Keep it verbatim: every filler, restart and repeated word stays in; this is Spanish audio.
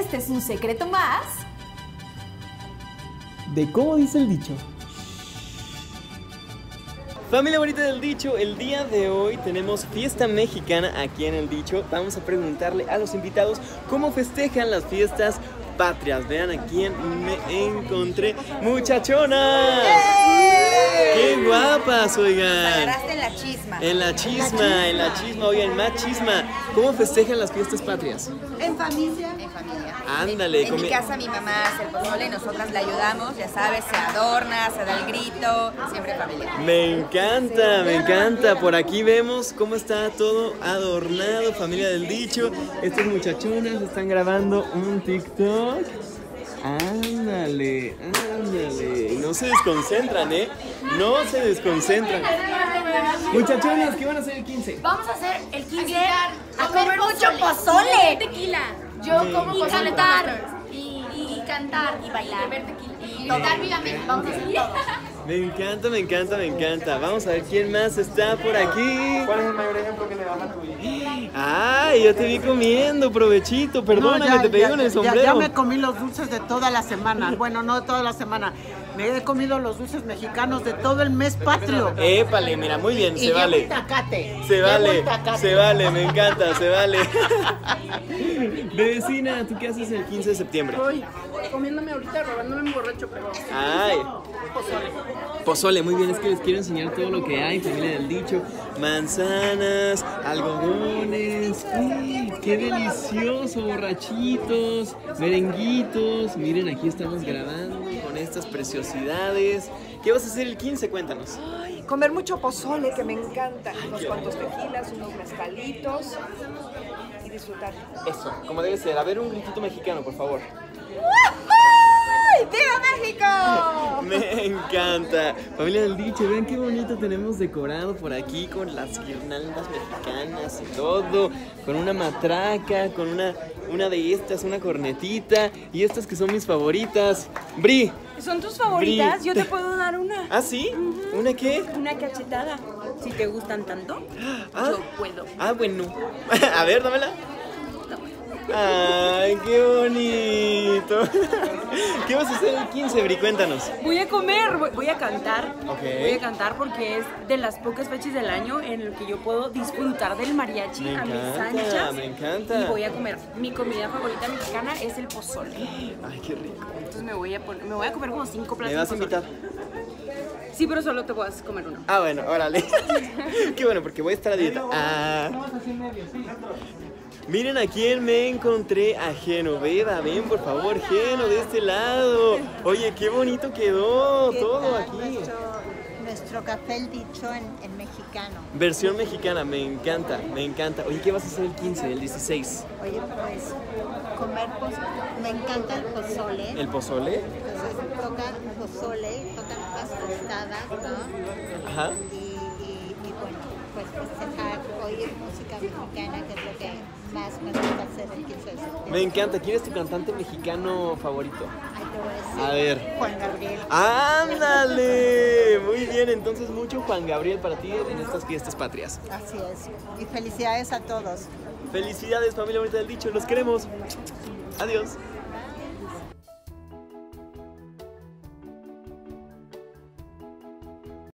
este es un secreto más de cómo dice el dicho. Familia bonita del dicho, el día de hoy tenemos fiesta mexicana aquí en el dicho. Vamos a preguntarle a los invitados cómo festejan las fiestas patrias. Vean a quién me encontré. ¡Muchachonas! ¡Qué guapas, oigan! Agarraste en la chisma. En la chisma, en la chisma, oigan, más chisma. ¿Cómo festejan las fiestas patrias? En familia. En familia. Ándale. En, en mi casa mi mamá hace el pozole y nosotras la ayudamos, ya sabes, se adorna, se da el grito, siempre en familia. Me encanta, me encanta. Por aquí vemos cómo está todo adornado, familia del dicho. Estas muchachonas están grabando un TikTok. Ándale, ándale. No se desconcentran, ¿eh? No se desconcentran. Muchachonas, ¿qué van a hacer el quince? Vamos a hacer el quince a comer mucho pozole. Tequila. Yo Sí. como y pozole cantar. y, y cantar y bailar. Y beber tequila. Y Todo. gritar vivamente. Vamos a hacer todo. Me encanta, me encanta, me encanta. Vamos a ver quién más está por aquí. ¿Cuál es el mayor ejemplo que le das a tu hijo? Ay, yo te vi comiendo, provechito. Perdóname, No, ya, te pegué ya, con el ya, sombrero. Ya me comí los dulces de toda la semana. Bueno, no de toda la semana. Me he comido los dulces mexicanos de todo el mes patrio. Épale, mira, muy bien, y se llevo vale. el tacate. Se Llevo vale, el tacate. se vale, me encanta, se vale. Vecina, ¿tú qué haces el quince de septiembre? Estoy comiéndome ahorita, robándome un borracho, pero Ay, pozole. pozole, muy bien, es que les quiero enseñar todo lo que hay, familia del dicho. Manzanas, algodones, ¡ay, qué delicioso! Borrachitos, merenguitos. Miren, aquí estamos grabando con estas preciosidades. ¿Qué vas a hacer el quince? Cuéntanos. Comer mucho pozole, que me encanta. Unos cuantos tequilas, unos mezcalitos y disfrutar. Eso, como debe ser. A ver, un gritito mexicano, por favor. ¡Viva México! Me encanta. Familia del dicho, vean qué bonito tenemos decorado por aquí con las guirnaldas mexicanas y todo. Con una matraca, con una, una de estas, una cornetita. Y estas que son mis favoritas. Bri. ¿Son tus favoritas? Bri. Yo te puedo dar una. ¿Ah, sí? ¿Una qué? Una cachetada. Si te gustan tanto, Ah, yo puedo. ah, bueno. A ver, dámela. Ay, qué bonito. ¿Qué vas a hacer el quince, Bri? Cuéntanos. Voy a comer, voy, voy a cantar. Ok. Voy a cantar porque es de las pocas fechas del año en el que yo puedo disfrutar del mariachi Me a mis encanta, anchas. me encanta. Y voy a comer. Mi comida favorita mexicana es el pozole. Ay, qué rico. Entonces me voy a poner, me voy a comer como cinco platos. ¿Me vas a de pozole. invitar? Sí, pero solo te puedes comer uno. Ah, bueno, órale. Qué bueno, porque voy a estar a dieta. Ah. Miren a quién me encontré, a Genoveva. Ven, por favor, Geno, de este lado. Oye, qué bonito quedó todo aquí. Nuestro, nuestro café el dicho en, en mexicano. Versión mexicana, me encanta, me encanta. Oye, ¿qué vas a hacer el quince, el dieciséis? Oye, pues comer pozole. Me encanta el pozole. ¿El pozole? Entonces tocan pozole, tocan unas tostadas, ¿no? Ajá. Y, y, y bueno, pues festejar, oír música mexicana, que es lo que más me gusta hacer el quince de septiembre. Me encanta. ¿Quién es tu cantante mexicano favorito? Ay, te voy a decir. A ver. Juan Gabriel. ¡Ándale! Muy bien, entonces mucho Juan Gabriel para ti en estas fiestas patrias. Así es. Y felicidades a todos. Felicidades, familia bonita del dicho, los queremos. Adiós.